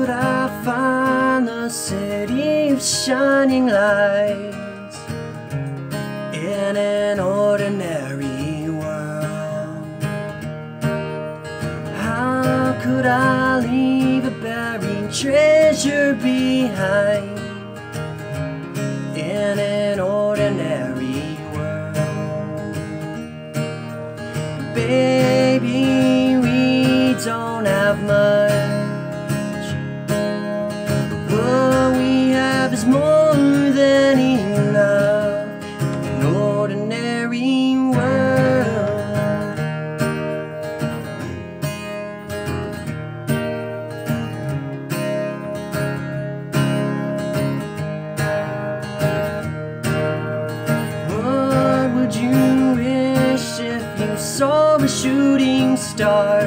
could I find the city of shining lights in an ordinary world? How could I leave a buried treasure behind in an ordinary world? Baby, we don't have much, but what we have is more than enough. An ordinary world. What would you wish if you saw a shooting star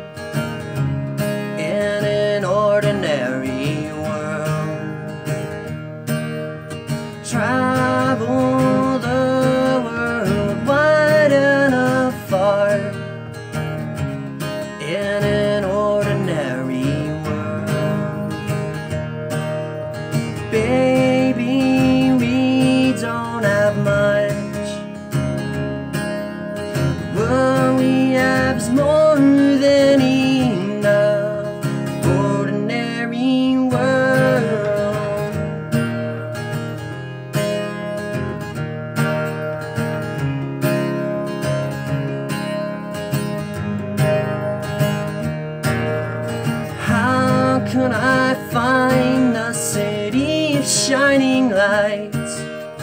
in an ordinary world? Travel the world wide and afar in an ordinary world. Baby, we don't have much, what we have is more than enough. Ordinary world. How can I find the city of shining lights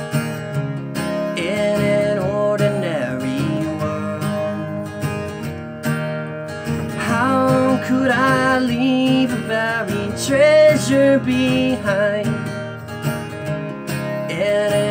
in an ordinary world? How could I leave a buried treasure behind in